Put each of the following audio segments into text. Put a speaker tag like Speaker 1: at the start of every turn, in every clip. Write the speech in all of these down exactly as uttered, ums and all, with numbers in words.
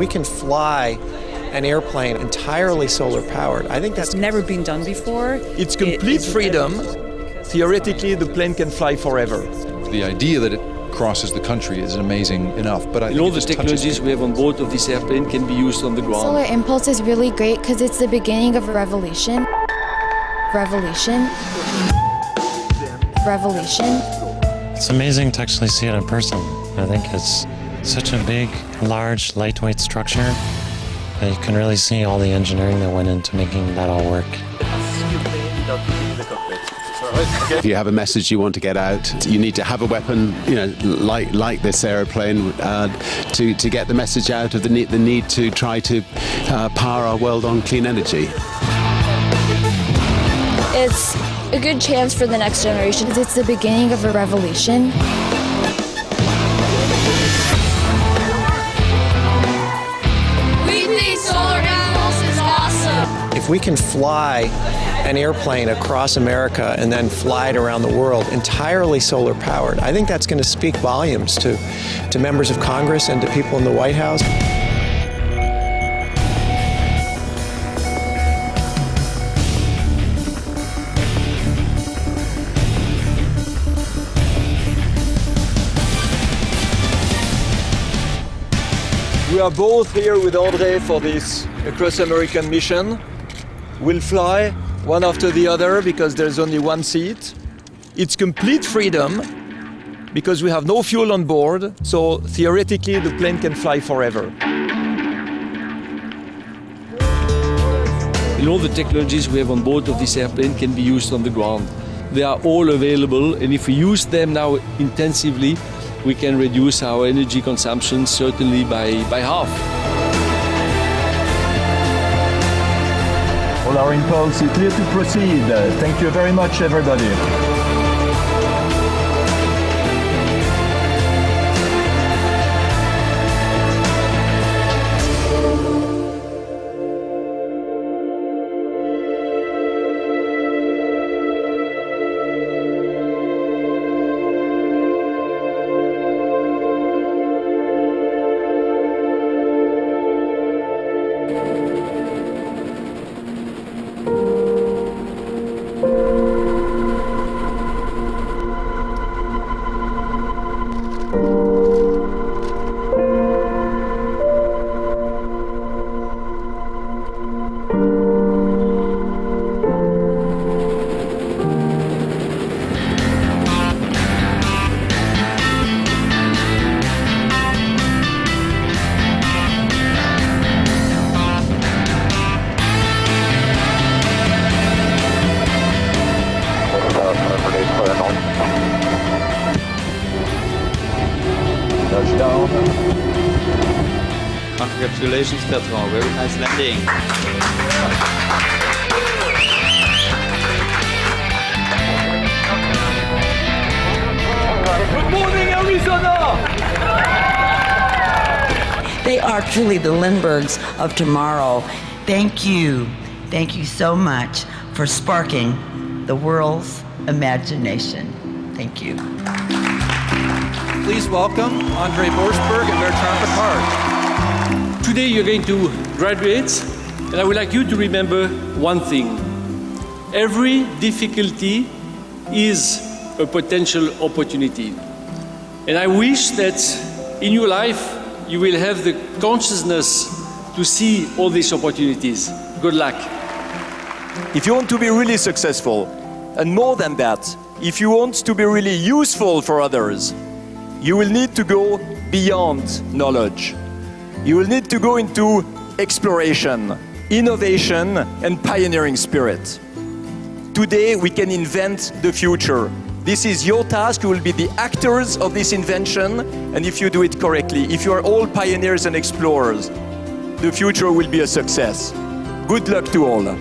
Speaker 1: can fly an airplane entirely solar powered, I think that's
Speaker 2: never been done before.
Speaker 3: It's complete
Speaker 2: it,
Speaker 3: freedom. Theoretically, the plane can fly forever.
Speaker 4: The idea that it crosses the country is amazing enough, but I
Speaker 5: and
Speaker 4: think
Speaker 5: all the technologies we have on board of this airplane can be used on the ground.
Speaker 6: Solar impulse is really great because it's the beginning of a revolution. Revolution. Revolution.
Speaker 7: It's amazing to actually see it in person. I think it's such a big, large, lightweight structure that you can really see all the engineering that went into making that all work.
Speaker 8: If you have a message you want to get out, you need to have a weapon, you know, like like this aeroplane, uh, to to get the message out of the need the need to try to uh, power our world on clean energy.
Speaker 6: It's a good chance for the next generation because it's the beginning of a revolution.
Speaker 9: We think solar panels is awesome.
Speaker 1: If we can fly an airplane across America and then fly it around the world entirely solar powered, I think that's going to speak volumes to, to members of Congress and to people in the White House.
Speaker 3: We are both here with André for this across-American mission. We'll fly one after the other because there's only one seat. It's complete freedom because we have no fuel on board, so theoretically the plane can fly forever.
Speaker 5: And all the technologies we have on board of this airplane can be used on the ground. They are all available, and if we use them now intensively, we can reduce our energy consumption certainly by, by half.
Speaker 10: All our impulse is clear to proceed. Uh, thank you very much, everybody.
Speaker 11: Touchdown. Congratulations, Bertrand. Very nice landing.
Speaker 3: Good morning, Arizona!
Speaker 12: They are truly the Lindberghs of tomorrow. Thank you. Thank you so much for sparking the world's imagination. Thank you.
Speaker 3: Please welcome André Borschberg and Bertrand Piccard.
Speaker 5: Today you're going to graduate, and I would like you to remember one thing. Every difficulty is a potential opportunity. And I wish that in your life you will have the consciousness to see all these opportunities. Good luck.
Speaker 3: If you want to be really successful, and more than that, if you want to be really useful for others, you will need to go beyond knowledge. You will need to go into exploration, innovation, and pioneering spirit. Today, we can invent the future. This is your task. You will be the actors of this invention, and if you do it correctly, if you are all pioneers and explorers, the future will be a success. Good luck to all.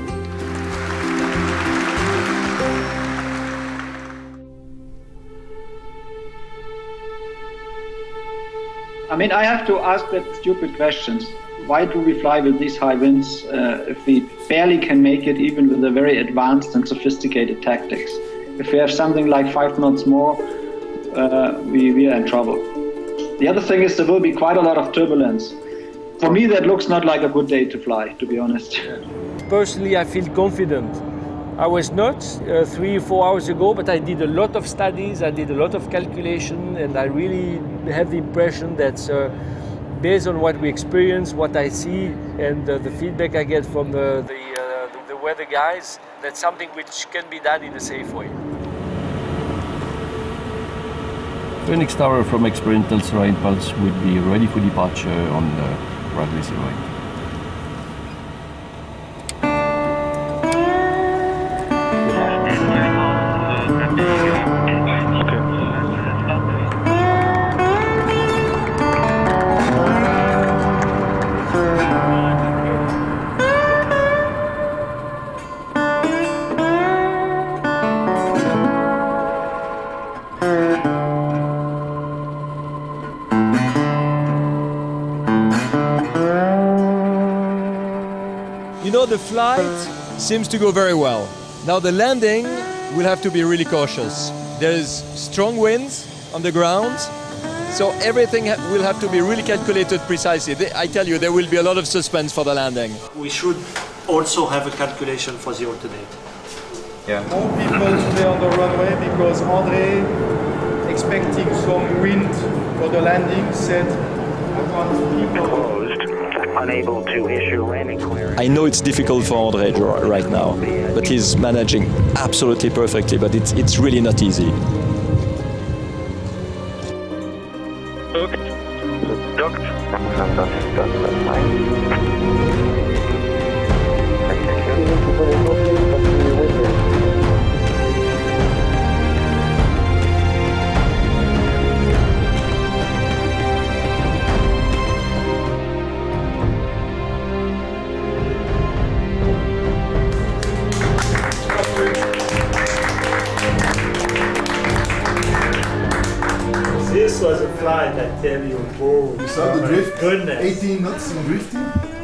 Speaker 13: I mean, I have to ask that stupid questions. Why do we fly with these high winds uh, if we barely can make it even with the very advanced and sophisticated tactics? If we have something like five knots more, uh, we, we are in trouble. The other thing is there will be quite a lot of turbulence. For me, that looks not like a good day to fly, to be honest.
Speaker 5: Personally, I feel confident. I was not uh, three or four hours ago, but I did a lot of studies, I did a lot of calculation, and I really have the impression that uh, based on what we experience, what I see, and uh, the feedback I get from the, the, uh, the, the weather guys, that's something which can be done in a safe way.
Speaker 2: Phoenix Tower from experimental solar impulse will be ready for departure on the Bradley Right.
Speaker 3: You know, the flight seems to go very well. Now the landing will have to be really cautious. There is strong winds on the ground, so everything ha will have to be really calculated precisely. I tell you, there will be a lot of suspense for the landing.
Speaker 14: We should also have a calculation for the alternate.
Speaker 15: Yeah. More people today on the runway because André, expecting some wind for the landing, said I want people.
Speaker 16: Unable to issue landing clearance.
Speaker 3: I know it's difficult for André right now, but he's managing absolutely perfectly, but it's, it's really not easy.
Speaker 16: Docked. Docked. Fantastic. That's fine.
Speaker 14: This was a flight, I tell you. Oh,
Speaker 17: you saw the drift?
Speaker 14: Goodness.
Speaker 17: eighteen knots in drifting?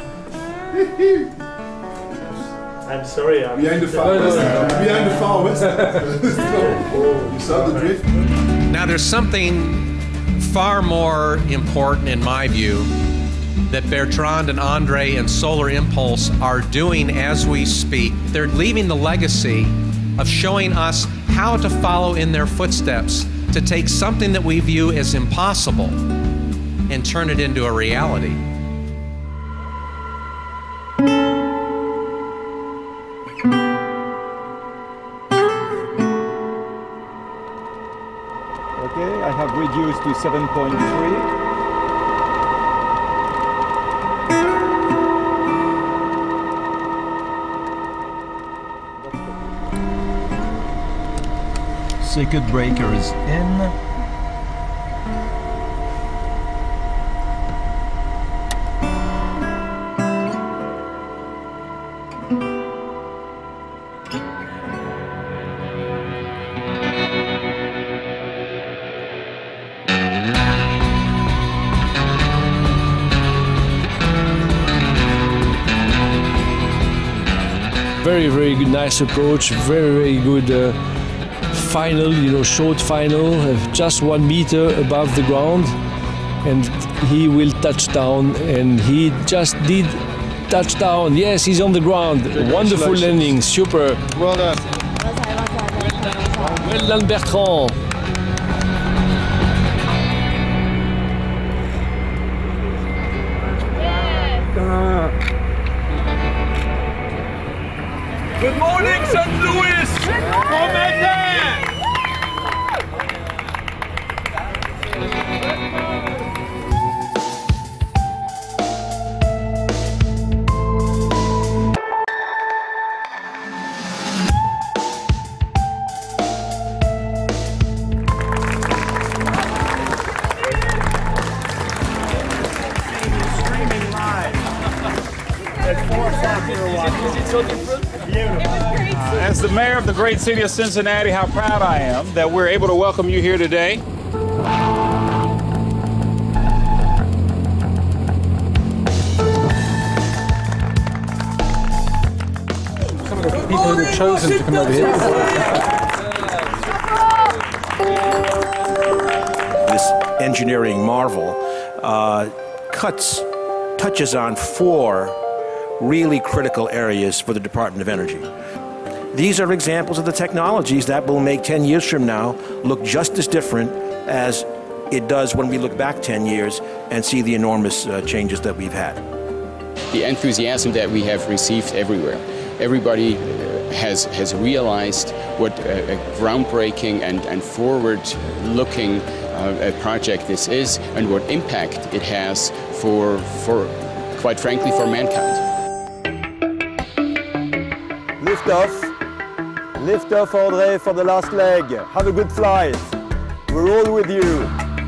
Speaker 14: I'm sorry. I'm
Speaker 17: behind the far west. Behind the far west. So, you saw the drift?
Speaker 18: Now there's something far more important in my view that Bertrand and André and Solar Impulse are doing as we speak. They're leaving the legacy of showing us how to follow in their footsteps, to take something that we view as impossible and turn it into a reality.
Speaker 10: Okay, I have reduced to seven point three.
Speaker 2: Circuit breakers in.
Speaker 5: Very, very good, nice approach, very, very good uh, final, you know, short final, uh, just one meter above the ground, and he will touch down, and he just did touch down. Yes, he's on the ground. Wonderful landing, super.
Speaker 15: Well done.
Speaker 5: Well done, Bertrand.
Speaker 3: Good morning, Saint Louis! Bon matin!
Speaker 14: Streaming live at four o'clock we were watching. Is it so different?
Speaker 19: Uh, as the mayor of the great city of Cincinnati, how proud I am that we're able to welcome you here today.
Speaker 20: Some of the people who have chosen to come over here.
Speaker 21: This engineering marvel uh, cuts touches on four really critical areas for the Department of Energy. These are examples of the technologies that will make ten years from now look just as different as it does when we look back ten years and see the enormous uh, changes that we've had.
Speaker 22: The enthusiasm that we have received everywhere. Everybody has, has realized what a, a groundbreaking and, and forward-looking uh, project this is and what impact it has for, for, quite frankly, for mankind.
Speaker 23: Lift off. Lift off, André, for the last leg. Have a good flight. We're all with you.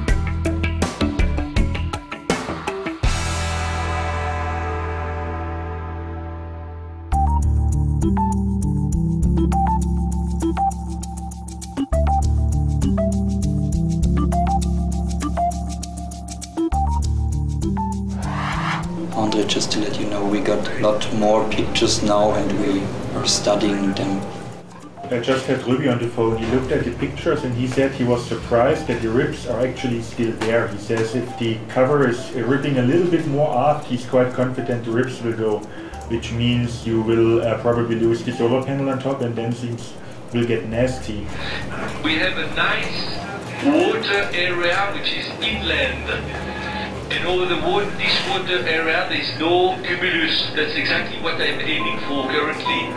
Speaker 24: André, just to let you know, we got a lot more pictures now and we are studying them.
Speaker 25: I just had Ruby on the phone. He looked at the pictures and he said he was surprised that the ribs are actually still there. He says if the cover is ripping a little bit more aft, he's quite confident the ribs will go, which means you will uh, probably lose the solar panel on top and then things will get nasty.
Speaker 26: We have a nice water area which is inland. And over the water, this water area there is no cumulus. That's exactly what I'm aiming for currently.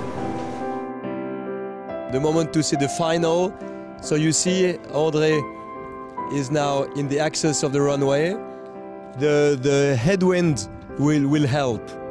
Speaker 27: The moment to see the final. So you see André is now in the axis of the runway. The, the headwind will, will help.